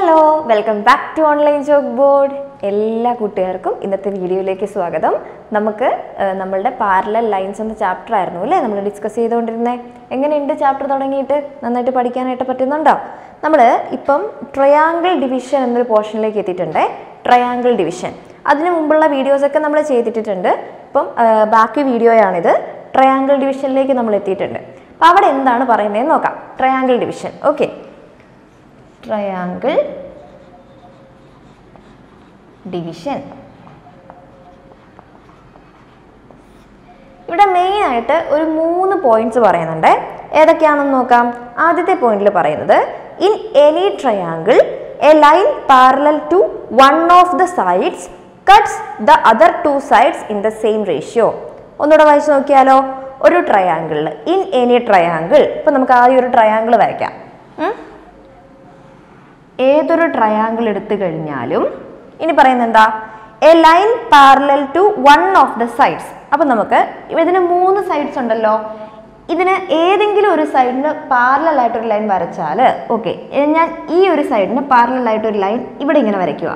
Hello, welcome back to online chalk board. എല്ലാ കൂട്ടുകാർക്കും ഇന്നത്തെ വീഡിയോയിലേക്ക് സ്വാഗതം. നമുക്ക് നമ്മളുടെ പാരലൽ ലൈൻസ് എന്ന ചാപ്റ്റർ ആയിരുന്നു അല്ലേ നമ്മൾ ഡിസ്കസ് ചെയ്തുകൊണ്ടിരുന്നത്. എങ്ങനെയുണ്ട് ചാപ്റ്റർ തുടങ്ങിയിട്ട്? നന്നായിട്ട് പഠിക്കാനായിട്ട് പറ്റുന്നുണ്ടോ? നമ്മൾ ഇപ്പം ട്രയാങ്കിൾ ഡിവിഷൻ എന്നൊരു പോർഷനിലേക്ക് എത്തിയിട്ടുണ്ട്. ട്രയാങ്കിൾ ഡിവിഷൻ അതിന് മുമ്പുള്ള വീഡിയോസൊക്കെ നമ്മൾ ചെയ്തിട്ടുണ്ട്. ഇപ്പം ബാക്കി വീഡിയോയാണിത്. ട്രയാങ്കിൾ ഡിവിഷനിലേക്ക് നമ്മൾ എത്തിയിട്ടുണ്ട്. അപ്പം അവിടെ എന്താണ് പറയുന്നതെന്ന് നോക്കാം. Triangle division. Okay, triangle division. ഇവിടെ മെയിൻ ആയിട്ട് ഒരു 3 പോയിന്റ്സ് പറയുന്നുണ്ട്. ഏതൊക്കെയാണെന്ന് നോക്കാം. ആദ്യത്തെ പോയിന്റിൽ പറയുന്നത്, in any triangle a line parallel to one of the sides cuts the other 2 sides in the same ratio. ഒന്നുകൂടെ വായിച്ചു നോക്കിയാലോ. ഒരു ട്രയാങ്കിളിൽ, ഇൻ എനി ട്രയാങ്കിൾ, ഇപ്പൊ നമുക്ക് ആദ്യം ഒരു ട്രയാങ്കിൾ വരയ്ക്കാം. ഏതൊരു ട്രയാങ്കിൾ എടുത്തു കഴിഞ്ഞാലും ഇനി പറയുന്നത് എന്താ? A line parallel to one of the sides. അപ്പൊ നമുക്ക് ഇതിന് 3 സൈഡ്സ് ഉണ്ടല്ലോ. ഇതിന് ഏതെങ്കിലും ഒരു സൈഡിന് പാരലൽ ആയിട്ടൊരു ലൈൻ വരച്ചാൽ, ഓക്കെ, ഞാൻ ഈ ഒരു സൈഡിന് പാരലൽ ആയിട്ടൊരു ലൈൻ ഇവിടെ ഇങ്ങനെ വരയ്ക്കുക.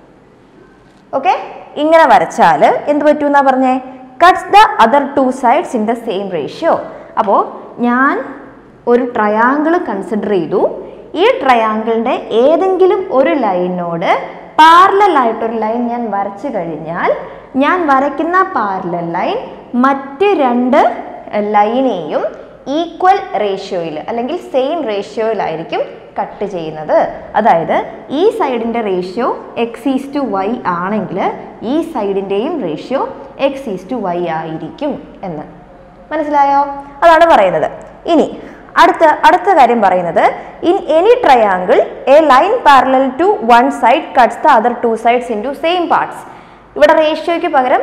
ഓക്കെ, ഇങ്ങനെ വരച്ചാൽ എന്ത് പറ്റൂന്നാ പറഞ്ഞേ? Cuts the other 2 sides in the same ratio. അപ്പോൾ ഞാൻ ഒരു ട്രയാങ്കിൾ കൺസിഡർ ചെയ്തു. ഈ ട്രയാങ്കിളിന്റെ ഏതെങ്കിലും ഒരു ലൈനോട് പാരലൽ ആയിട്ടൊരു ലൈൻ ഞാൻ വരച്ചു കഴിഞ്ഞാൽ, ഞാൻ വരയ്ക്കുന്ന പാരലൽ ലൈൻ മറ്റ് 2 ലൈനെയും ഈക്വൽ റേഷ്യോയിൽ അല്ലെങ്കിൽ സെയിം റേഷ്യോയിലായിരിക്കും കട്ട് ചെയ്യുന്നത്. അതായത് ഈ സൈഡിന്റെ റേഷ്യോ x:y ആണെങ്കിൽ ഈ സൈഡിന്റെയും റേഷ്യോ x:y ആയിരിക്കും എന്ന്. മനസ്സിലായോ? അതാണ് പറയുന്നത്. ഇനി അടുത്ത കാര്യം പറയുന്നത്, in any triangle a line parallel to one side cuts the other 2 sides into same parts. ഇവിടെ റേഷ്യോയ്ക്ക് പകരം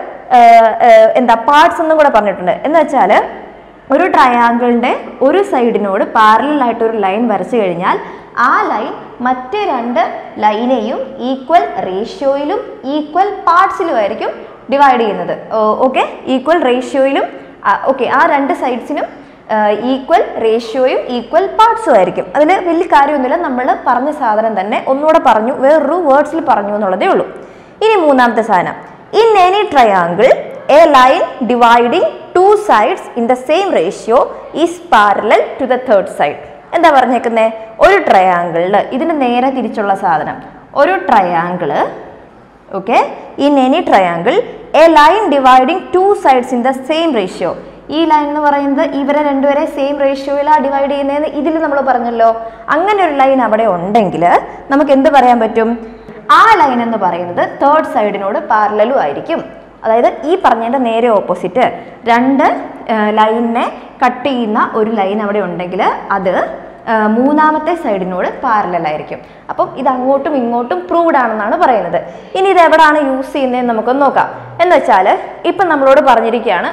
എന്താ പാർട്സ് എന്നും കൂടെ പറഞ്ഞിട്ടുണ്ട്. എന്ന് വെച്ചാൽ ഒരു ട്രയാങ്കിളിന്റെ ഒരു സൈഡിനോട് പാരലൽ ആയിട്ടൊരു ലൈൻ വരച്ചു കഴിഞ്ഞാൽ ആ ലൈൻ മറ്റ് 2 ലൈനെയും ഈക്വൽ റേഷ്യോയിലും ഈക്വൽ പാർട്സിലും ആയിരിക്കും ഡിവൈഡ് ചെയ്യുന്നത്. ഓക്കെ, ഈക്വൽ റേഷ്യോയിലും ഓക്കെ, ആ 2 സൈഡ്സിനും ഈക്വൽ റേഷ്യോയും ഈക്വൽ പാർട്സും ആയിരിക്കും. അതിൽ വലിയ കാര്യമൊന്നുമില്ല. നമ്മൾ പറഞ്ഞ സാധനം തന്നെ ഒന്നുകൂടെ പറഞ്ഞു, വേറൊരു വേർഡ്സിൽ പറഞ്ഞു എന്നുള്ളതേ ഉള്ളൂ. ഇനി മൂന്നാമത്തെ സാധനം, in any triangle a line dividing 2 sides in the same ratio is parallel to the third side. എന്താ പറഞ്ഞേക്കുന്നത്? ഒരു ട്രയാങ്കിളിൽ, ഇതിന് നേരെ തിരിച്ചുള്ള സാധനം, ഒരു triangle, okay, in any triangle a line dividing 2 sides in the same ratio. ഈ ലൈൻ എന്ന് പറയുന്നത് ഇവരെ രണ്ടുപേരെ സെയിം റേഷ്യോയിലാണ് ഡിവൈഡ് ചെയ്യുന്നതെന്ന് ഇതിൽ നമ്മൾ പറഞ്ഞല്ലോ. അങ്ങനെ ഒരു ലൈൻ അവിടെ ഉണ്ടെങ്കിൽ നമുക്ക് എന്ത് പറയാൻ പറ്റും? ആ ലൈൻ എന്ന് പറയുന്നത് തേർഡ് സൈഡിനോട് പാരലലും ആയിരിക്കും. അതായത് ഈ പറഞ്ഞതിൻ്റെ നേരെ ഓപ്പോസിറ്റ് 2 ലൈനിനെ കട്ട് ചെയ്യുന്ന ഒരു ലൈൻ അവിടെ ഉണ്ടെങ്കിൽ അത് മൂന്നാമത്തെ സൈഡിനോട് പാരലൽ ആയിരിക്കും. അപ്പം ഇത് അങ്ങോട്ടും ഇങ്ങോട്ടും പ്രൂവ്ഡ് ആണെന്നാണ് പറയുന്നത്. ഇനി ഇത് എവിടെയാണ് യൂസ് ചെയ്യുന്നതെന്ന് നമുക്കൊന്ന് നോക്കാം. എന്ന് വെച്ചാൽ ഇപ്പം നമ്മളോട് പറഞ്ഞിരിക്കുകയാണ്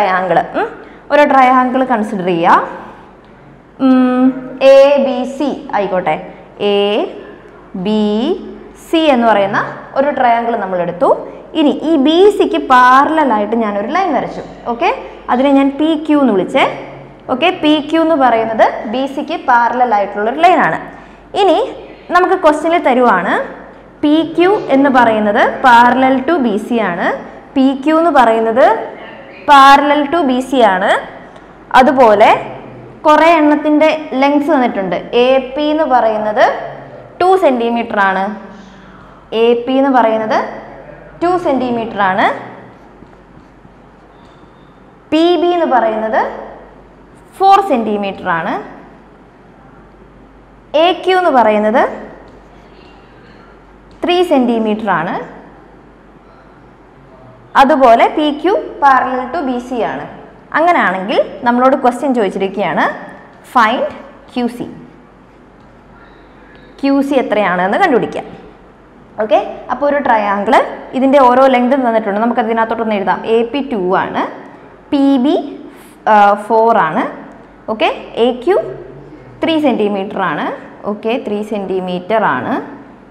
ഒരു ട്രയാങ്കിൾ കൺസിഡർ ചെയ്യുക. ABC ആയിക്കോട്ടെ, ABC എന്ന് പറയുന്ന ഒരു ട്രയാങ്കിൾ നമ്മൾ എടുത്തു. ഇനി ഈ BCക്ക് പാരലൽ ആയിട്ട് ഞാനൊരു ലൈൻ വരച്ചു. ഓക്കെ, അതിനെ ഞാൻ PQ എന്ന് വിളിച്ചേ. ഓക്കെ, PQ എന്ന് പറയുന്നത് BCക്ക് പാരലൽ ആയിട്ടുള്ളൊരു ലൈനാണ്. ഇനി നമുക്ക് ക്വസ്റ്റ്യനിൽ തരുവാണ്, PQ എന്ന് പറയുന്നത് പാരലൽ ടു BC ആണ്, PQ എന്ന് പറയുന്നത് പാരലൽ ടു BC ആണ്. അതുപോലെ കുറേ എണ്ണത്തിൻ്റെ ലെങ്സ് തന്നിട്ടുണ്ട്. AP എന്ന് പറയുന്നത് 2 സെൻറ്റിമീറ്റർ ആണ്. AP എന്ന് പറയുന്നത് 2 സെൻറ്റിമീറ്റർ ആണ്. PB എന്ന് പറയുന്നത് 4 സെൻറ്റിമീറ്റർ ആണ്. AQ എന്ന് പറയുന്നത് 3 സെൻറ്റിമീറ്റർ ആണ്. അതുപോലെ PQ പാരലൽ ടു BC ആണ്. അങ്ങനെയാണെങ്കിൽ നമ്മളോട് ക്വസ്റ്റ്യൻ ചോദിച്ചിരിക്കുകയാണ്, ഫൈൻഡ് QC. QC എത്രയാണെന്ന് കണ്ടുപിടിക്കാം. ഓക്കെ, അപ്പോൾ ഒരു ട്രയാങ്കിൾ, ഇതിൻ്റെ ഓരോ ലെങ്തും തന്നിട്ടുണ്ട്. നമുക്ക് അതിനകത്തോട്ടൊന്ന് എഴുതാം. AP 2 ആണ്, PB 4 ആണ്. ഓക്കെ, AQ 3 സെൻറ്റിമീറ്റർ ആണ്. ഓക്കെ, 3 സെൻറ്റിമീറ്റർ ആണ്.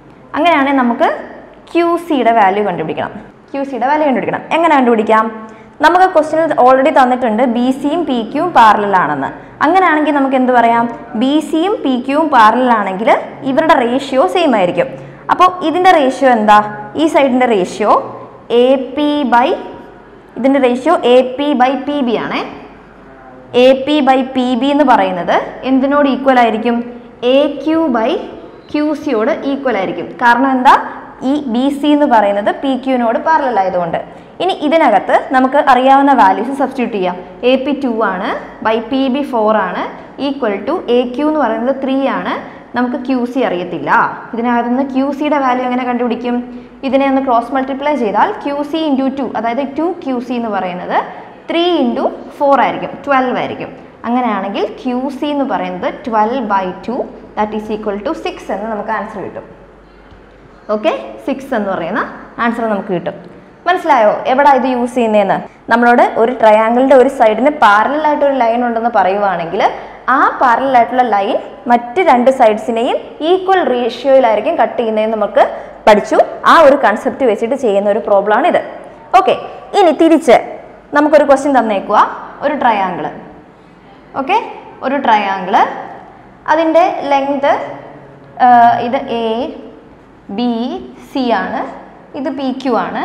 അങ്ങനെയാണെങ്കിൽ നമുക്ക് QCയുടെ വാല്യൂ കണ്ടുപിടിക്കണം. എങ്ങനെ കണ്ടുപിടിക്കാം? നമുക്ക് ക്വസ്റ്റ്യൻ ഓൾറെഡി തന്നിട്ടുണ്ട് ബി സിയും പി ക്യൂവും പാരലൽ ആണെന്ന്. അങ്ങനെയാണെങ്കിൽ നമുക്ക് എന്ത് പറയാം? ബി സിയും പി ക്യൂവും പാരലൽ ആണെങ്കിൽ ഇവരുടെ റേഷ്യോ സെയിം ആയിരിക്കും. അപ്പോൾ ഇതിൻ്റെ റേഷ്യോ എന്താ? ഈ സൈഡിൻ്റെ റേഷ്യോ എ പി ബൈ ഇതിൻ്റെ ratio A P by P B ആണേ. A P by P B എന്ന് പറയുന്നത് എന്തിനോട് ഈക്വൽ ആയിരിക്കും? എ ക്യൂ ബൈ ക്യൂ സിയോട് ഈക്വൽ ആയിരിക്കും. കാരണം എന്താ? ഈ ബി സി എന്ന് പറയുന്നത് പി ക്യൂവിനോട് പാരലൽ ആയതുകൊണ്ട്. ഇനി ഇതിനകത്ത് നമുക്ക് അറിയാവുന്ന വാല്യൂസ് സബ്സ്റ്റിറ്റ്യൂട്ട് ചെയ്യാം. എ പി 2 ആണ്, ബൈ പി ബി 4 ആണ്, ഈക്വൽ ടു എ ക്യൂ എന്ന് പറയുന്നത് 3 ആണ്. നമുക്ക് ക്യൂ സി അറിയത്തില്ല. ഇതിനകത്ത് നിന്ന് ക്യൂ സിയുടെ വാല്യൂ എങ്ങനെ കണ്ടുപിടിക്കും? ഇതിനെ ഒന്ന് ക്രോസ് മൾട്ടിപ്ലൈ ചെയ്താൽ ക്യൂ സി ഇൻറ്റു 2, അതായത് 2 ക്യൂ സി എന്ന് പറയുന്നത് 3 ഇൻറ്റു 4 ആയിരിക്കും, 12 ആയിരിക്കും. അങ്ങനെയാണെങ്കിൽ ക്യൂ സി എന്ന് പറയുന്നത് 12/2, ദാറ്റ് ഈസ് ഈക്വൽ ടു 6 എന്ന് നമുക്ക് ആൻസർ കിട്ടും. ഓക്കെ, 6 എന്ന് പറയുന്ന ആൻസർ നമുക്ക് കിട്ടും. മനസ്സിലായോ എവിടെ ഇത് യൂസ് ചെയ്യുന്നതെന്ന്? നമ്മളോട് ഒരു ട്രയാങ്കിളിൻ്റെ ഒരു സൈഡിന് പാരലൽ ആയിട്ട് ഒരു ലൈൻ ഉണ്ടെന്ന് പറയുവാണെങ്കിൽ ആ പാരലൽ ആയിട്ടുള്ള ലൈൻ മറ്റ് രണ്ട് സൈഡ്സിനെയും ഈക്വൽ റേഷ്യോയിലായിരിക്കും കട്ട് ചെയ്യുന്നതെന്ന് നമുക്ക് പഠിച്ചു. ആ ഒരു കൺസെപ്റ്റ് വെച്ചിട്ട് ചെയ്യുന്ന ഒരു പ്രോബ്ലമാണ് ഇത്. ഓക്കെ, ഇനി തിരിച്ച് നമുക്കൊരു ക്വസ്റ്റ്യൻ തന്നേക്കുക. ഒരു ട്രയാങ്കിള്, ഓക്കെ, ഒരു ട്രയാങ്കിള്, അതിൻ്റെ ലെങ്ത് ഇത് എ ബി സി ആണ്, ഇത് പി ക്യു ആണ്.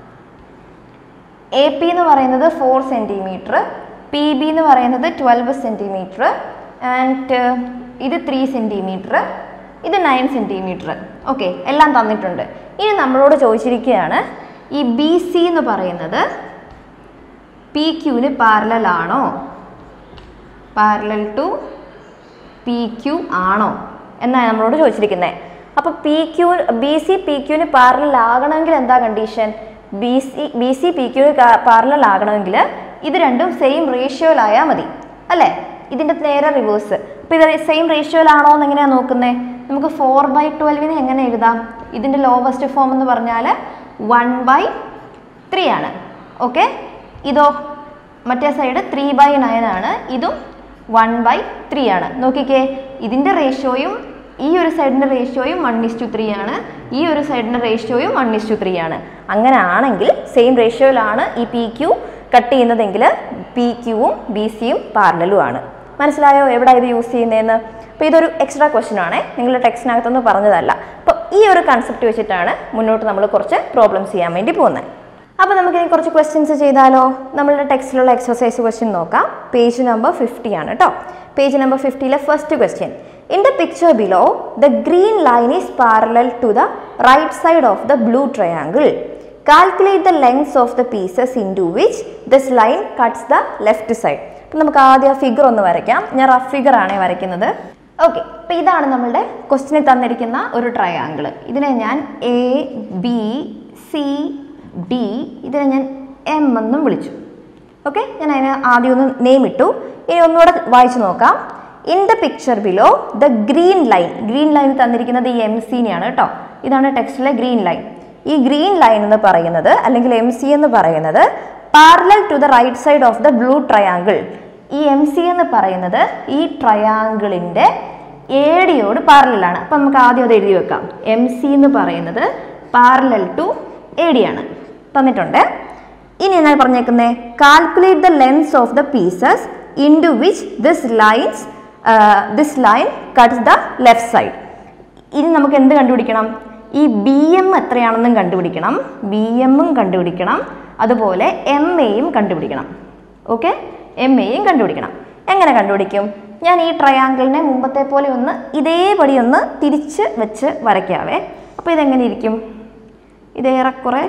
എ പി എന്ന് പറയുന്നത് 4 സെൻറ്റിമീറ്റർ, പി ബി എന്ന് പറയുന്നത് 12 സെൻറ്റിമീറ്റർ, ആൻഡ് ഇത് 3 സെൻറ്റിമീറ്റർ, ഇത് 9 സെൻറ്റിമീറ്റർ. ഓക്കെ, എല്ലാം തന്നിട്ടുണ്ട്. ഇനി നമ്മളോട് ചോദിച്ചിരിക്കുകയാണ് ഈ ബി സി എന്ന് പറയുന്നത് പി ക്യൂവിന് പാരലൽ ആണോ, പാരലൽ ടു പി ക്യൂ ആണോ എന്നാണ് നമ്മളോട് ചോദിച്ചിരിക്കുന്നത്. അപ്പോൾ ബി സി പി ക്യൂവിന് പാരലൽ ആകണമെങ്കിൽ എന്താ കണ്ടീഷൻ? ബി സി പി ക്യൂവിന് പാരലൽ ആകണമെങ്കിൽ ഇത് രണ്ടും സെയിം റേഷ്യോയിലായാൽ മതി അല്ലേ? ഇതിൻ്റെ നേരെ റിവേഴ്സ്. അപ്പോൾ ഇത് സെയിം റേഷ്യോയിലാണോ എന്ന് എങ്ങനെയാണ് നോക്കുന്നത്? നമുക്ക് 4/12 എങ്ങനെ എഴുതാം? ഇതിൻ്റെ ലോവസ്റ്റ് ഫോം എന്ന് പറഞ്ഞാൽ 1/3 ആണ്. ഓക്കെ, ഇതോ മറ്റേ സൈഡ് 3/9 ആണ്, ഇതും 1/3 ആണ്. നോക്കിക്കേ, ഇതിൻ്റെ റേഷ്യോയും ഈ ഒരു സൈഡിൻ്റെ റേഷ്യോയും 1:3 ആണ്, ഈ ഒരു സൈഡിൻ്റെ റേഷ്യോയും 1:3 ആണ്. അങ്ങനെ ആണെങ്കിൽ സെയിം റേഷ്യോയിലാണ് ഈ പി ക്യൂ കട്ട് ചെയ്യുന്നതെങ്കിൽ പി ക്യൂവും ബി സിയും പാരലലും ആണ്. മനസ്സിലായോ എവിടെ ഇത് യൂസ് ചെയ്യുന്നതെന്ന്? അപ്പോൾ ഇതൊരു എക്സ്ട്രാ ക്വസ്റ്റ്യൻ ആണേ, നിങ്ങളുടെ ടെക്സ്റ്റിനകത്തൊന്നും പറഞ്ഞതല്ല. അപ്പോൾ ഈ ഒരു കൺസെപ്റ്റ് വെച്ചിട്ടാണ് മുന്നോട്ട് നമ്മൾ കുറച്ച് പ്രോബ്ലംസ് ചെയ്യാൻ വേണ്ടി പോകുന്നത്. അപ്പോൾ നമുക്കിനി കുറച്ച് ക്വസ്റ്റ്യൻസ് ചെയ്താലോ? നമ്മളുടെ ടെക്സ്റ്റിലുള്ള എക്സസൈസ് ക്വസ്റ്റ്യൻ നോക്കാം. പേജ് നമ്പർ 50 ആണ് കേട്ടോ. Page number 50 first question. In the picture below, the green line is parallel to the right side of the blue triangle. Calculate the lengths of the pieces into which this line cuts the left side. അപ്പോൾ നമുക്ക് ആദ്യം figure ഒന്ന് വരയ്ക്കാം. ഞാൻ rough figure ആണ് വരയ്ക്കുന്നത്. Okay, അപ്പോൾ ഇതാണ് നമ്മളുടെ ക്വസ്റ്റ്യനിൽ തന്നിരിക്കുന്ന ഒരു ട്രയാങ്കിൾ. ഇതിനെ ഞാൻ എ ബി സി ഡി, ഇതിനെ ഞാൻ എം എന്നും വിളിച്ചു. ഓക്കെ, ഞാൻ അതിന് ആദ്യം ഒന്ന് നെയിം ഇട്ടു. ഇനി ഒന്നുകൂടെ വായിച്ചു നോക്കാം. In the picture below the green line തന്നിരിക്കുന്നത് ഈ എം സിനെയാണ് കേട്ടോ. ഇതാണ് ടെക്സ്റ്റിലെ ഗ്രീൻ ലൈൻ. ഈ ഗ്രീൻ ലൈൻ എന്ന് പറയുന്നത് അല്ലെങ്കിൽ എം സി എന്ന് പറയുന്നത് parallel to the right side of the blue triangle. ഈ എം സി എന്ന് പറയുന്നത് ഈ ട്രയാങ്കിളിൻ്റെ എ ഡിയോട് പാരലലാണ്. അപ്പം നമുക്ക് ആദ്യം അത് എഴുതി വെക്കാം. എം സി എന്ന് പറയുന്നത് പാരലൽ ടു എ ഡി ആണ്, തന്നിട്ടുണ്ട്. ഇനി ഞാൻ പറഞ്ഞേക്കുന്നത് calculate the lengths of the pieces into which this line cuts the left side. ഇനി നമുക്ക് എന്ത് കണ്ടുപിടിക്കണം? ഈ ബി എം എത്രയാണെന്നും കണ്ടുപിടിക്കണം, ബി എമ്മും കണ്ടുപിടിക്കണം, അതുപോലെ എം എയും കണ്ടുപിടിക്കണം. ഓക്കെ, എം എയും കണ്ടുപിടിക്കണം. എങ്ങനെ കണ്ടുപിടിക്കും? ഞാൻ ഈ ട്രയാങ്കിളിനെ മുമ്പത്തെ പോലെ ഒന്ന് ഇതേപടി ഒന്ന് തിരിച്ച് വെച്ച് വരയ്ക്കാവേ. അപ്പോൾ ഇതെങ്ങനെ ഇരിക്കും? ഇത് ഏറെക്കുറെ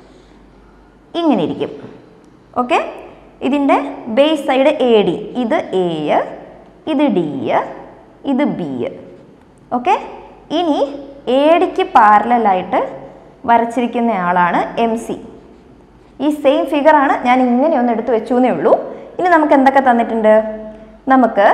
ഇങ്ങനെ ഇരിക്കും. ഓക്കെ, ഇതിൻ്റെ ബേസ് സൈഡ് എ ഡി, ഇത് എ, ഇത് ഡി, ഇത് ബി. ഓക്കെ, ഇനി എ ഡിക്ക് പാരലായിട്ട് വരച്ചിരിക്കുന്ന ആളാണ് എം സി. ഈ സെയിം ഫിഗറാണ് ഞാൻ ഇങ്ങനെ ഒന്ന് എടുത്ത് വെച്ചു എന്നേ ഉള്ളൂ. ഇനി നമുക്ക് എന്തൊക്കെ തന്നിട്ടുണ്ട്? നമുക്ക്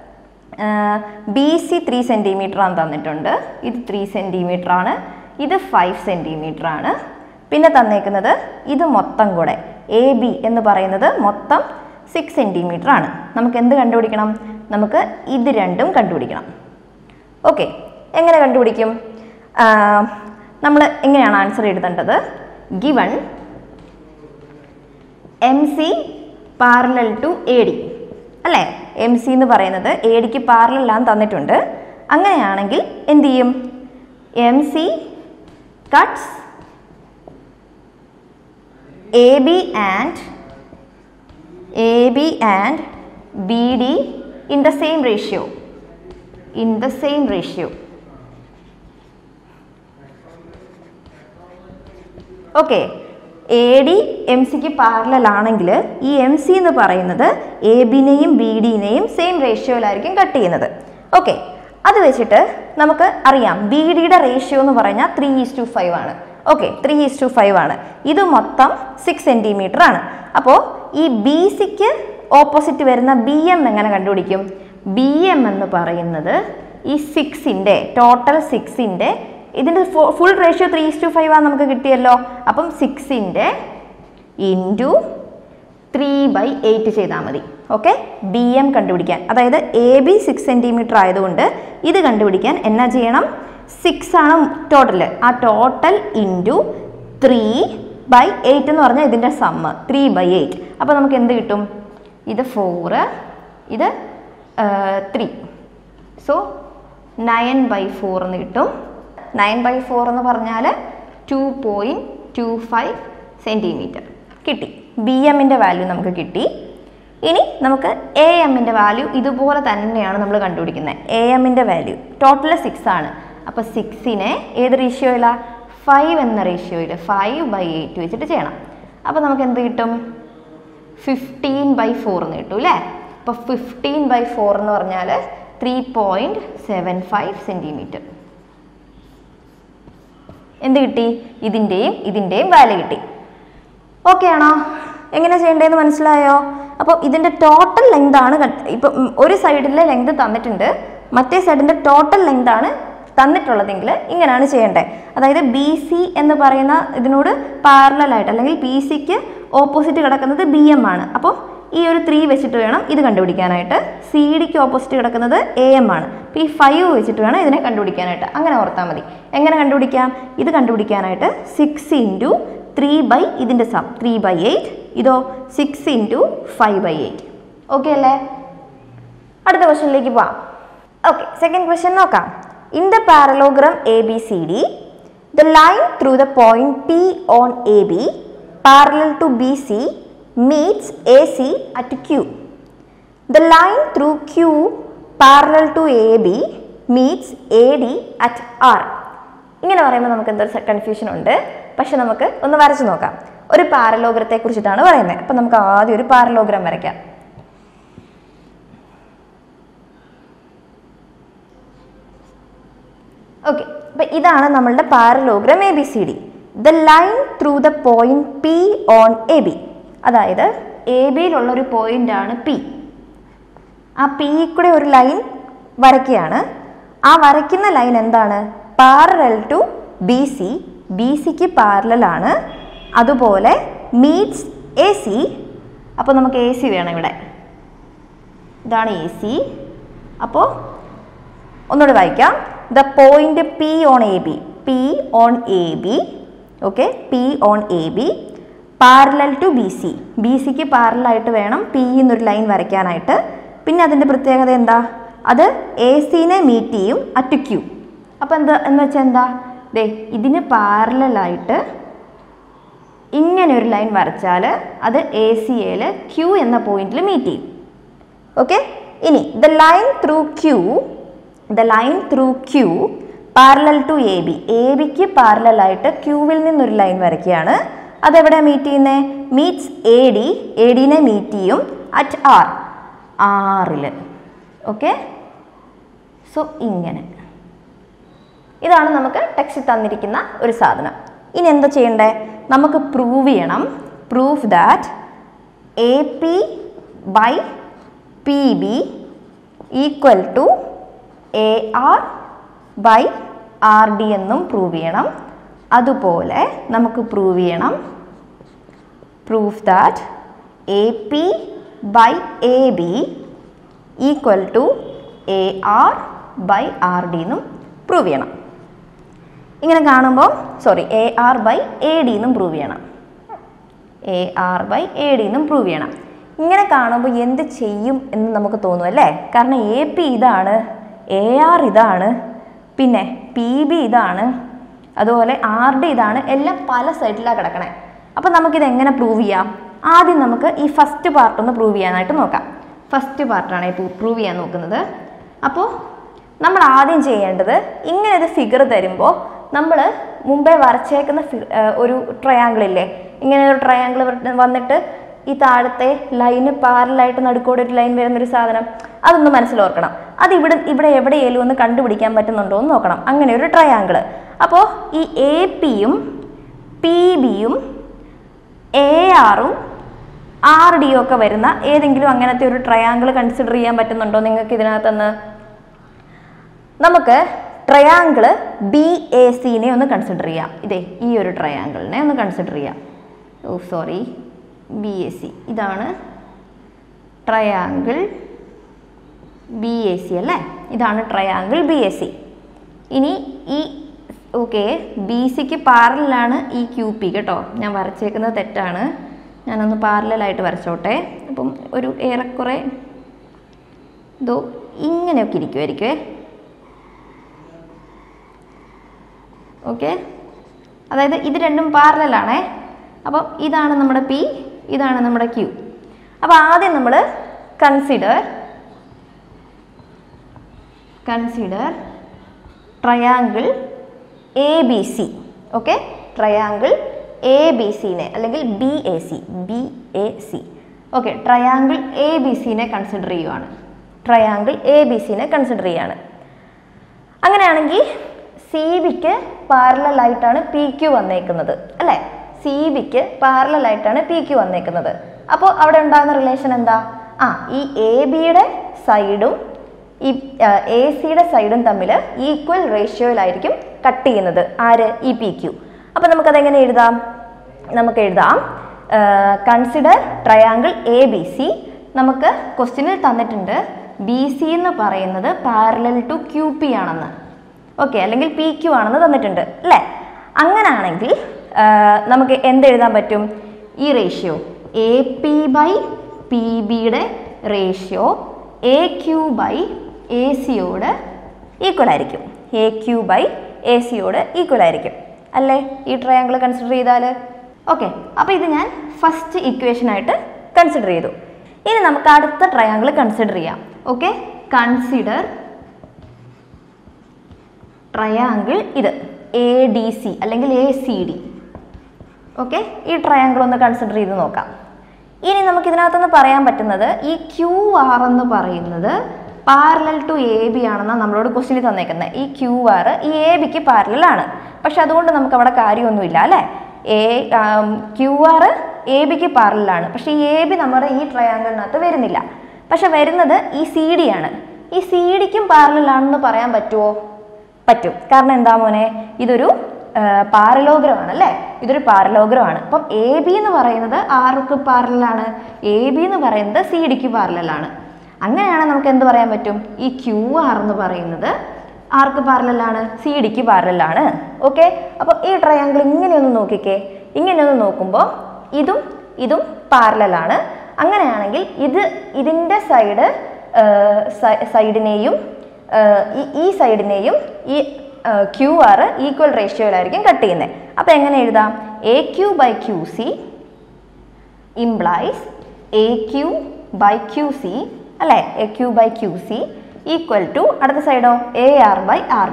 ബി സി 3 സെൻറ്റിമീറ്റർ ആണ് തന്നിട്ടുണ്ട്. ഇത് 3 സെൻറ്റിമീറ്റർ ആണ്, ഇത് 5 സെൻറ്റിമീറ്റർ ആണ്. പിന്നെ തന്നേക്കുന്നത് ഇത് മൊത്തം കൂടെ എ ബി എന്ന് പറയുന്നത് മൊത്തം 6 സെൻറ്റിമീറ്റർ ആണ്. നമുക്ക് എന്ത് കണ്ടുപിടിക്കണം? നമുക്ക് ഇത് രണ്ടും കണ്ടുപിടിക്കണം. ഓക്കെ, എങ്ങനെ കണ്ടുപിടിക്കും? നമ്മൾ എങ്ങനെയാണ് ആൻസർ എഴുതേണ്ടത്? Given M C parallel to A D അല്ലേ? എം സി എന്ന് പറയുന്നത് എ ഡിക്ക് പാരലലാണ് തന്നിട്ടുണ്ട്. അങ്ങനെയാണെങ്കിൽ എന്ത് ചെയ്യും? M C cuts A B and B D in the same ratio. Okay, A D M സിക്ക് പാരലൽ ആണെങ്കിൽ ഈ എം സി എന്ന് പറയുന്നത് എ ബിനെയും ബി ഡിനെയും സെയിം റേഷ്യോയിലായിരിക്കും കട്ട് ചെയ്യുന്നത്. ഓക്കെ, അത് വെച്ചിട്ട് നമുക്ക് അറിയാം ബി ഡിയുടെ റേഷ്യോ എന്ന് പറഞ്ഞാൽ 3:5 ആണ്. ഓക്കെ, 3:5 ആണ്. ഇത് മൊത്തം 6 സെൻറ്റിമീറ്റർ ആണ്. അപ്പോൾ ഈ ബി സിക്ക് ഓപ്പോസിറ്റ് വരുന്ന ബി എം എങ്ങനെ കണ്ടുപിടിക്കും? ബി എം എന്ന് പറയുന്നത് ഈ 6ൻ്റെ ടോട്ടൽ 6ൻ്റെ ഇതിൻ്റെ ഫുൾ റേഷ്യോ 3:5 ആണ് നമുക്ക് കിട്ടിയല്ലോ. അപ്പം 6ൻ്റെ ഇൻറ്റു 3/8 ചെയ്താൽ മതി. ഓക്കെ, ബി എം കണ്ടുപിടിക്കാൻ, അതായത് എ ബി 6 സെൻറ്റിമീറ്റർ ആയതുകൊണ്ട് ഇത് കണ്ടുപിടിക്കാൻ എന്നാ ചെയ്യണം? 6 ആണ് ടോട്ടൽ. ആ ടോട്ടൽ ഇൻറ്റു 3/8 എന്ന് പറഞ്ഞാൽ ഇതിൻ്റെ സമ്മ് 3/8. അപ്പോൾ നമുക്ക് എന്ത് കിട്ടും? ഇത് 4, ഇത് 3. സോ 9/4 എന്ന് കിട്ടും. 9/4 എന്ന് പറഞ്ഞാൽ 2.25 സെൻറ്റിമീറ്റർ കിട്ടി. ബി എമ്മിൻ്റെ വാല്യൂ നമുക്ക് കിട്ടി. ഇനി നമുക്ക് എ എമ്മിൻ്റെ വാല്യൂ ഇതുപോലെ തന്നെയാണ് നമ്മൾ കണ്ടുപിടിക്കുന്നത്. എ എമ്മിൻ്റെ വാല്യൂ ടോട്ടൽ 6 ആണ്. അപ്പോൾ 6നെ ഏത് റേഷ്യോയിലാണ്? 5 എന്ന റേഷ്യോയിൽ 5/8 വെച്ചിട്ട് ചെയ്യണം. അപ്പോൾ നമുക്ക് എന്ത് കിട്ടും? 15/4 എന്ന് കിട്ടും അല്ലേ? അപ്പോൾ 15/4 എന്ന് പറഞ്ഞാൽ 3.75 സെൻറ്റിമീറ്റർ. എന്ത് കിട്ടി? ഇതിൻ്റെയും വാല്യൂ കിട്ടി. ഓക്കെ ആണോ? എങ്ങനെ ചെയ്യേണ്ടതെന്ന് മനസ്സിലായോ? അപ്പോൾ ഇതിൻ്റെ ടോട്ടൽ ലെങ്ത് ആണ്. ഇപ്പം ഒരു സൈഡിലെ ലെങ്ത് തന്നിട്ടുണ്ട്, മറ്റേ സൈഡിൻ്റെ ടോട്ടൽ ലെങ്ത് ആണ് തന്നിട്ടുള്ളതെങ്കിൽ ഇങ്ങനെയാണ് ചെയ്യേണ്ടത്. അതായത് ബി സി എന്ന് പറയുന്ന ഇതിനോട് പാരലലായിട്ട് അല്ലെങ്കിൽ ബി സിക്ക് ഓപ്പോസിറ്റ് കിടക്കുന്നത് ബി എം ആണ്. അപ്പോൾ ഈ ഒരു 3 വെച്ചിട്ട് വേണം ഇത് കണ്ടുപിടിക്കാനായിട്ട്. സി ഡിക്ക് ഓപ്പോസിറ്റ് കിടക്കുന്നത് എ എം ആണ്. അപ്പോൾ ഈ 5 വെച്ചിട്ട് വേണം ഇതിനെ കണ്ടുപിടിക്കാനായിട്ട്. അങ്ങനെ ഓർത്താൽ മതി. എങ്ങനെ കണ്ടുപിടിക്കാം? ഇത് കണ്ടുപിടിക്കാനായിട്ട് 6 ഇൻറ്റു 3 ഇതിൻ്റെ സം 3/8, ഇതോ 6 ഇൻറ്റു 5/8. ഓക്കെ അല്ലേ? അടുത്ത ക്വസ്റ്റ്യനിലേക്ക് പോവാം. ഓക്കെ, സെക്കൻഡ് ക്വസ്റ്റ്യൻ നോക്കാം. In the parallelogram ABCD, the line through the point P on AB parallel to BC meets AC at Q. The line through Q parallel to AB meets AD at R. ഇങ്ങനെ പറയുമ്പോൾ നമുക്ക് എന്തൊരു confusion ഉണ്ട്. പക്ഷെ നമുക്ക് ഒന്ന് വരച്ച് നോക്കാം. ഒരു പാരലോഗ്രത്തെ കുറിച്ചിട്ടാണ് പറയുന്നത്. അപ്പം നമുക്ക് ആദ്യം ഒരു പാരലോഗ്രാം വരയ്ക്കാം. ഓക്കെ, അപ്പം ഇതാണ് നമ്മളുടെ parallelogram A B C D. The line through the point P on A B, അതായത് എ ബിയിലുള്ളൊരു പോയിൻ്റാണ് പി. ആ പി കൂടെ ഒരു ലൈൻ വരയ്ക്കുകയാണ്. ആ വരയ്ക്കുന്ന ലൈൻ എന്താണ്? Parallel to B C. B സിക്ക് പാരലലാണ്. അതുപോലെ മീറ്റ്സ് എ സി. അപ്പോൾ നമുക്ക് എ സി വേണം ഇവിടെ. ഇതാണ് എ സി. അപ്പോൾ ഒന്നുകൂടി വായിക്കാം. The point P on A B, P on A B, okay, P on A B parallel to B C. B സിക്ക് പാരലായിട്ട് വേണം പി എന്നൊരു ലൈൻ വരയ്ക്കാനായിട്ട്. പിന്നെ അതിൻ്റെ പ്രത്യേകത എന്താ? അത് എ സിനെ മീറ്റ് ചെയ്യും അറ്റ് ക്യൂ. അപ്പോൾ എന്ന് വെച്ചാൽ എന്താ? ദേ ഇതിന് പാരലായിട്ട് ഇങ്ങനെ ഒരു ലൈൻ വരച്ചാൽ അത് എ സിയിൽ ക്യൂ എന്ന പോയിന്റിൽ മീറ്റ് ചെയ്യും. ഓക്കെ, ഇനി the line through Q parallel to A B. A ബിക്ക് പാരലായിട്ട് ക്യൂവിൽ നിന്നൊരു ലൈൻ വരയ്ക്കുകയാണ്. അതെവിടെയാണ് മീറ്റ് ചെയ്യുന്നത്? Meets A D. എ ഡിനെ മീറ്റ് ചെയ്യും അറ്റ് ആർ, ആറിൽ. ഓക്കെ, സോ ഇങ്ങനെ. ഇതാണ് നമുക്ക് ടെക്സ്റ്റിൽ തന്നിരിക്കുന്ന ഒരു സാധനം. ഇനി എന്താ ചെയ്യണ്ടേ? നമുക്ക് പ്രൂവ് ചെയ്യണം. Proof that A P by P B equal to A R by R D എന്നും പ്രൂവ് ചെയ്യണം. അതുപോലെ നമുക്ക് പ്രൂവ് ചെയ്യണം proof that A P by A B equal to A R by R D എന്നും prove ചെയ്യണം. ഇങ്ങനെ കാണുമ്പോൾ A R by A D എന്നും പ്രൂവ് ചെയ്യണം. A R by A D എന്നും പ്രൂവ് ചെയ്യണം. ഇങ്ങനെ കാണുമ്പോൾ എന്ത് ചെയ്യും എന്ന് നമുക്ക് തോന്നും അല്ലേ? കാരണം എ പി ഇതാണ്, എ ആർ ഇതാണ്, പിന്നെ പി ബി ഇതാണ്, അതുപോലെ ആർ ഡി ഇതാണ്, എല്ലാം പല സൈഡിലാണ് കിടക്കണേ. അപ്പോൾ നമുക്കിത് എങ്ങനെ പ്രൂവ് ചെയ്യാം? ആദ്യം നമുക്ക് ഈ ഫസ്റ്റ് പാർട്ട് ഒന്ന് പ്രൂവ് ചെയ്യാനായിട്ട് നോക്കാം. ഫസ്റ്റ് പാർട്ടാണ് പ്രൂവ് ചെയ്യാൻ നോക്കുന്നത്. അപ്പോൾ നമ്മൾ ആദ്യം ചെയ്യേണ്ടത്, ഇങ്ങനെ ഒരു ഫിഗർ തരുമ്പോൾ നമ്മൾ മുമ്പേ വരച്ചേക്കുന്ന ഒരു ട്രയാങ്കിൾ ഇല്ലേ, ഇങ്ങനെ ഒരു ട്രയാങ്കിൾ വന്നിട്ട് ഈ താഴത്തെ ലൈന് പാരലായിട്ട് നടുക്കോടെ ഒരു ലൈൻ വരുന്നൊരു സാധനം, അതൊന്ന് മനസ്സിലോർക്കണം. അത് ഇവിടെ എവിടെയെങ്കിലും ഒന്ന് കണ്ടുപിടിക്കാൻ പറ്റുന്നുണ്ടോ എന്ന് നോക്കണം. അങ്ങനെ ഒരു ട്രയാങ്കിൾ. അപ്പോൾ ഈ എ പിയും പി ബിയും എ ആറും ആർ ഡിയും ഒക്കെ വരുന്ന ഏതെങ്കിലും അങ്ങനത്തെ ഒരു ട്രയാങ്കിൾ കൺസിഡർ ചെയ്യാൻ പറ്റുന്നുണ്ടോ നിങ്ങൾക്ക് ഇതിനകത്തുനിന്ന്? നമുക്ക് ട്രയാങ്കിൾ ബി എ സിനെ ഒന്ന് കൺസിഡർ ചെയ്യാം. ഇതേ ഈ ഒരു ട്രയാങ്കിളിനെ ഒന്ന് കൺസിഡർ ചെയ്യാം. ബി എ സി, ഇതാണ് ട്രയാങ്കിൾ ബി എ സി അല്ലേ? ഇതാണ് ട്രയാങ്കിൾ ബി എ സി. ഇനി ഈ ബി സിക്ക് പാരലാണ് ഈ ക്യൂ പി കേട്ടോ. ഞാൻ വരച്ചേക്കുന്നത് തെറ്റാണ്, ഞാനൊന്ന് പാരലായിട്ട് വരച്ചോട്ടെ. അപ്പം ഒരു ഏറെക്കുറെ ഇങ്ങനെയൊക്കെ ഇരിക്കുമായിരിക്കുമേ. അതായത് ഇത് രണ്ടും പാരലാണേ. അപ്പം ഇതാണ് നമ്മുടെ പി, ഇതാണ് നമ്മുടെ ക്യൂ. അപ്പോൾ ആദ്യം നമ്മൾ consider triangle A B C. Triangle A B സിനെ അല്ലെങ്കിൽ B A C, triangle A B സിനെ കൺസിഡർ ചെയ്യുവാണ്. അങ്ങനെയാണെങ്കിൽ സി ബിക്ക് പാരലായിട്ടാണ് പി ക്യൂ വന്നേക്കുന്നത് അല്ലേ? അപ്പോൾ അവിടെ ഉണ്ടാകുന്ന റിലേഷൻ എന്താ? ഈ എ ബിയുടെ സൈഡും ഈ എ സിയുടെ സൈഡും തമ്മിൽ ഈക്വൽ റേഷ്യോയിലായിരിക്കും കട്ട് ചെയ്യുന്നത്. ആര്? ഈ പി ക്യൂ. അപ്പോൾ നമുക്കതെങ്ങനെ എഴുതാം? Consider triangle A B C. നമുക്ക് ക്വസ്റ്റ്യനിൽ തന്നിട്ടുണ്ട് ബി സി എന്ന് പറയുന്നത് പാരലൽ ടു ക്യൂ പി ആണെന്ന്, അല്ലെങ്കിൽ പി ക്യൂ ആണെന്ന് തന്നിട്ടുണ്ട് അല്ലേ? അങ്ങനെയാണെങ്കിൽ നമുക്ക് എന്തെഴുതാൻ പറ്റും? ഈ ratio A P by P ബിയുടെ ratio A Q by A സിയോട് ഈക്വൽ ആയിരിക്കും. അല്ലേ? ഈ ട്രയാങ്കിൾ കൺസിഡർ ചെയ്താൽ അപ്പോൾ ഇത് ഞാൻ ഫസ്റ്റ് ഇക്വേഷൻ ആയിട്ട് കൺസിഡർ ചെയ്തു. ഇനി നമുക്ക് അടുത്ത ട്രയാങ്കിൾ കൺസിഡർ ചെയ്യാം. കൺസിഡർ ട്രയാങ്കിൾ ഇത് എ ഡി സി അല്ലെങ്കിൽ എ സി ഡി. ഈ ട്രയാങ്കിൾ ഒന്ന് കൺസിഡർ ചെയ്ത് നോക്കാം. ഇനി നമുക്ക് ഇതിനകത്തുനിന്ന് പറയാൻ പറ്റുന്നത് ഈ ക്യൂ ആർ എന്ന് പറയുന്നത് പാരലൽ ടു എ ബി ആണെന്നാണ് നമ്മളോട് ക്വസ്റ്റ്യനിൽ തന്നേക്കുന്നത്. ഈ ക്യൂ ആർ ഈ എ ബിക്ക് പാരലലാണ്. പക്ഷെ അതുകൊണ്ട് നമുക്ക് അവിടെ കാര്യമൊന്നുമില്ല അല്ലേ? ക്യൂ ആർ എ ബിക്ക് പാരലാണ്. പക്ഷെ ഈ എ ബി നമ്മുടെ ഈ ട്രയാങ്കിളിനകത്ത് വരുന്നില്ല. പക്ഷെ വരുന്നത് ഈ സി ഡി ആണ്. ഈ സി ഡിക്കും പാരലാണെന്ന് പറയാൻ പറ്റുമോ? പറ്റും. കാരണം എന്താ മോനെ? ഇതൊരു പാരലോഗ്രം ആണ് അല്ലേ? അപ്പം എ ബി എന്ന് പറയുന്നത് ആർക്ക് പാരലാണ്? എ ബി എന്ന് പറയുന്നത് സി ഡിക്ക് പാരലാണ്. അങ്ങനെയാണെങ്കിൽ നമുക്ക് എന്ത് പറയാൻ പറ്റും? ഈ ക്യൂ ആർ എന്ന് പറയുന്നത് ആർക്ക് പാരലാണ്? സി ഡിക്ക് പാരലാണ്. അപ്പോൾ ഈ ട്രയാങ്കിൾ ഇങ്ങനെയൊന്ന് നോക്കിക്കേ. ഇങ്ങനെയൊന്ന് നോക്കുമ്പോൾ ഇതും പാരലാണ്. അങ്ങനെയാണെങ്കിൽ ഇതിൻ്റെ സൈഡിനെയും ഈ സൈഡിനെയും ഈ ക്യൂ ആർ ഈക്വൽ റേഷ്യോയിലായിരിക്കും കട്ട് ചെയ്യുന്നത്. അപ്പോൾ എങ്ങനെ എഴുതാം? A Q by Q C implies A Q by Q C അല്ലേ? A Q by Q C equal to അടുത്ത സൈഡോ A R by R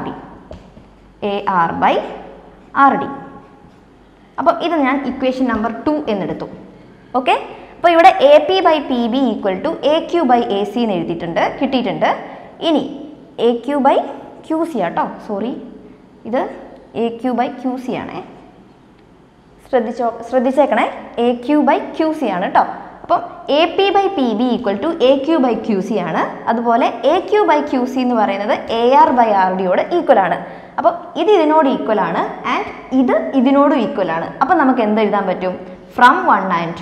D. അപ്പം ഇത് ഞാൻ ഇക്വേഷൻ നമ്പർ 2 എന്നെടുത്തു. അപ്പോൾ ഇവിടെ A P by P B equal to A Q by A C എന്ന് കിട്ടിയിട്ടുണ്ട്. ഇനി A Q by Q C ആട്ടോ, ഇത് A Q by Q C ആണേ, ശ്രദ്ധിച്ചേക്കണേ. A Q by Q C ആണ് കേട്ടോ. അപ്പം A P by P B equal to A Q by Q C ആണ്. അതുപോലെ A Q by Q C എന്ന് പറയുന്നത് എ ആർ ബൈ ആർ ഡിയോട് ഈക്വൽ ആണ്. അപ്പം ഇത് ഇതിനോട് ഈക്വൽ ആണ് ആൻഡ് ഇത് ഇതിനോടും ഈക്വൽ ആണ്. അപ്പം നമുക്ക് എന്തെഴുതാൻ പറ്റും? ഫ്രം 1 and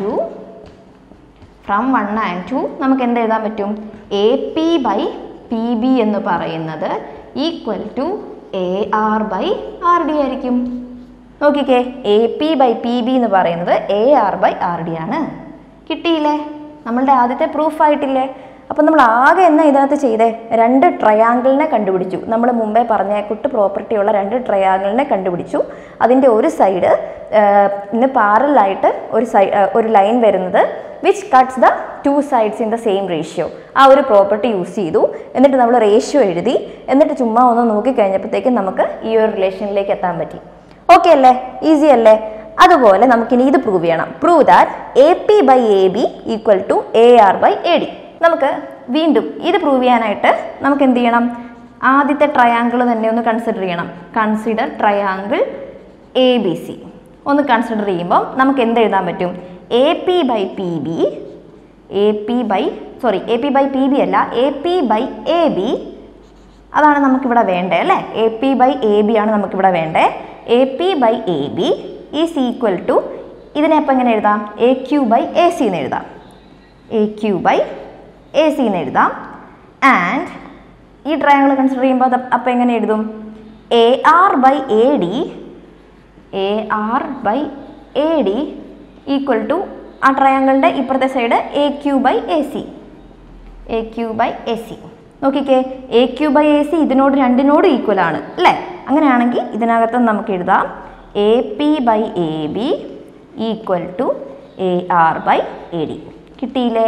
2 നമുക്ക് എന്തെഴുതാൻ പറ്റും? A P by P B എന്ന് പറയുന്നത് equal to A R by R D ആയിരിക്കും. നോക്കിക്കേ, A P by P B എന്ന് പറയുന്നത് A R by R D ആണ്. കിട്ടിയില്ലേ? നമ്മളുടെ ആദ്യത്തെ പ്രൂഫ് ആയിട്ടില്ലേ? അപ്പം നമ്മൾ ആകെ എന്നാ ഇതിനകത്ത് ചെയ്തേ? 2 ട്രയാങ്കിളിനെ കണ്ടുപിടിച്ചു. നമ്മൾ മുമ്പേ പറഞ്ഞ കുട്ട് പ്രോപ്പർട്ടിയുള്ള 2 ട്രയാങ്കിളിനെ കണ്ടുപിടിച്ചു. അതിൻ്റെ ഒരു സൈഡ് പാരലായിട്ട് ഒരു ലൈൻ വരുന്നത് which cuts the 2 sides in the same ratio. ആ ഒരു പ്രോപ്പർട്ടി യൂസ് ചെയ്തു. എന്നിട്ട് നമ്മൾ റേഷ്യോ എഴുതി. എന്നിട്ട് ചുമ്മാ ഒന്ന് നോക്കിക്കഴിഞ്ഞപ്പോഴത്തേക്കും നമുക്ക് ഈ ഒരു റിലേഷനിലേക്ക് എത്താൻ പറ്റി. ഓക്കെ അല്ലേ? ഈസി അല്ലേ? അതുപോലെ നമുക്കിനി ഇത് പ്രൂവ് ചെയ്യണം. Prove that A P by A B equal to A R by A D. നമുക്ക് വീണ്ടും ഇത് പ്രൂവ് ചെയ്യാനായിട്ട് നമുക്ക് എന്ത് ചെയ്യണം? ആദ്യത്തെ ട്രയാങ്കിൾ തന്നെ ഒന്ന് കൺസിഡർ ചെയ്യണം. Consider triangle A B C ഒന്ന് കൺസിഡർ ചെയ്യുമ്പോൾ നമുക്ക് എന്ത് എഴുതാൻ പറ്റും? A P by P B, A P by P B അല്ല, A P by A B, അതാണ് നമുക്കിവിടെ വേണ്ടത് അല്ലേ? A P by A B ആണ് നമുക്കിവിടെ വേണ്ടത്. A P by A B is equal to, ഇതിനെ അപ്പം എങ്ങനെ എഴുതാം? A Q by A C എന്ന് എഴുതാം. A Q by A C എന്ന് എഴുതാം. ആൻഡ് ഈ ട്രയാങ്കിൾ കൺസിഡർ ചെയ്യുമ്പോൾ അപ്പം എങ്ങനെ എഴുതും? A R by A D, A R by A D equal to ആ ട്രയാങ്കിളിൻ്റെ ഇപ്പുറത്തെ side A Q by A C, A Q by A C. നോക്കിക്കേ, A Q by A C ഇതിനോട് രണ്ടിനോട് ഈക്വൽ ആണ് അല്ലേ? അങ്ങനെയാണെങ്കിൽ ഇതിനകത്ത് നമുക്ക് എഴുതാം A P by A B equal to A R by A D. കിട്ടിയില്ലേ?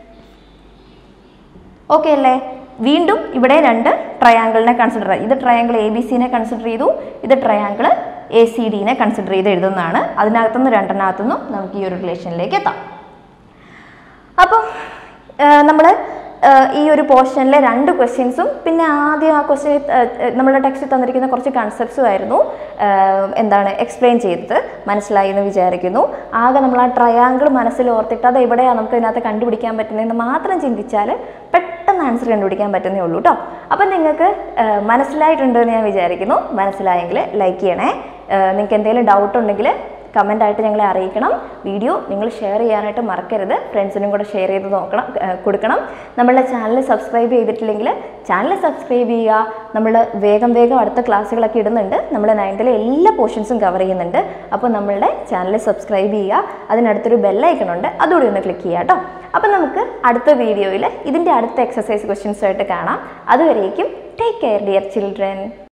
ഓക്കെ അല്ലേ? വീണ്ടും ഇവിടെ 2 ട്രയാങ്കിളിനെ കൺസിഡർ ചെയ്തു. ഇത് ട്രയാങ്കിൾ എ ബി സിനെ കൺസിഡർ ചെയ്തു. ഇത് ട്രയാങ്കിൾ എ സി ഡിനെ കൺസിഡർ ചെയ്ത് എഴുതുന്നതാണ്. അതിനകത്തുനിന്ന് 2 നമുക്ക് ഈ ഒരു റിലേഷനിലേക്ക് എത്താം. അപ്പം നമ്മൾ ഈ ഒരു പോർഷനിലെ 2 ക്വസ്റ്റ്യൻസും പിന്നെ ആദ്യം ആ ക്വസ്റ്റ്യൻ നമ്മുടെ ടെക്സ്റ്റിൽ തന്നിരിക്കുന്ന കുറച്ച് കൺസെപ്റ്റ്സും ആയിരുന്നു എക്സ്പ്ലെയിൻ ചെയ്തത്. മനസ്സിലായി എന്ന് വിചാരിക്കുന്നു. ആകെ നമ്മൾ ആ ട്രയാങ്കിൾ മനസ്സിൽ ഓർത്തിട്ട് അത് എവിടെയാണ് നമുക്ക് ഇതിനകത്ത് കണ്ടുപിടിക്കാൻ പറ്റുന്നതെന്ന് മാത്രം ചിന്തിച്ചാൽ പെട്ടെന്ന് ആൻസർ കണ്ടുപിടിക്കാൻ പറ്റുന്നേ ഉള്ളൂ കേട്ടോ. അപ്പം നിങ്ങൾക്ക് മനസ്സിലായിട്ടുണ്ടെന്ന് ഞാൻ വിചാരിക്കുന്നു. മനസ്സിലായെങ്കിൽ ലൈക്ക് ചെയ്യണേ. നിങ്ങൾക്ക് എന്തെങ്കിലും ഡൗട്ട് ഉണ്ടെങ്കിൽ കമൻ്റായിട്ട് ഞങ്ങളെ അറിയിക്കണം. വീഡിയോ നിങ്ങൾ ഷെയർ ചെയ്യാനായിട്ട് മറക്കരുത്. ഫ്രണ്ട്സിനും കൂടെ ഷെയർ ചെയ്ത് കൊടുക്കണം. നമ്മളുടെ ചാനൽ സബ്സ്ക്രൈബ് ചെയ്തിട്ടില്ലെങ്കിൽ ചാനൽ സബ്സ്ക്രൈബ് ചെയ്യുക. നമ്മൾ വേഗം അടുത്ത ക്ലാസ്സുകളൊക്കെ ഇടുന്നുണ്ട്. നമ്മൾ 9th എല്ലാ പോർഷൻസും കവർ ചെയ്യുന്നുണ്ട്. അപ്പോൾ നമ്മളുടെ ചാനൽ സബ്സ്ക്രൈബ് ചെയ്യുക. അതിനടുത്തൊരു ബെല്ലൈക്കൺ ഉണ്ട്, അതുകൂടി ഒന്ന് ക്ലിക്ക് ചെയ്യുക കേട്ടോ. അപ്പം നമുക്ക് അടുത്ത വീഡിയോയിൽ ഇതിൻ്റെ അടുത്ത എക്സസൈസ് ക്വസ്റ്റ്യൻസുമായിട്ട് കാണാം. അതുവരേക്കും ടേക്ക് കെയർ ഡിയർ ചിൽഡ്രൻ.